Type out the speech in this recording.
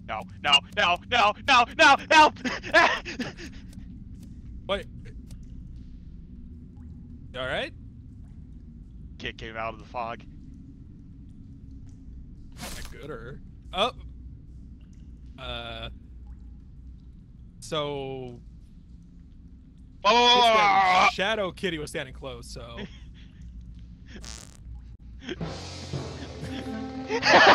No, no, no, no, no, no, help! Wait. You alright? Kid came out of the fog. Not good or... Oh! So... Oh! Shadow Kitty was standing close, so...